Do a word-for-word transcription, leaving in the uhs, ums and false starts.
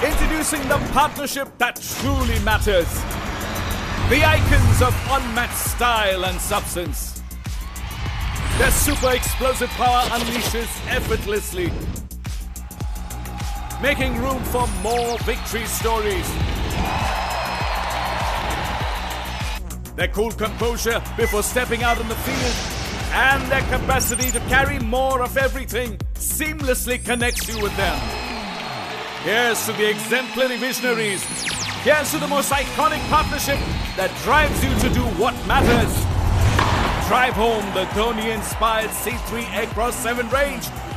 Introducing the partnership that truly matters. The icons of unmatched style and substance. Their super explosive power unleashes effortlessly, making room for more victory stories. Their cool composure before stepping out in the field and their capacity to carry more of everything seamlessly connects you with them. Here's to the exemplary visionaries. Here's to the most iconic partnership that drives you to do what matters. Drive home the Dhoni-inspired C three AIRCROSS seven range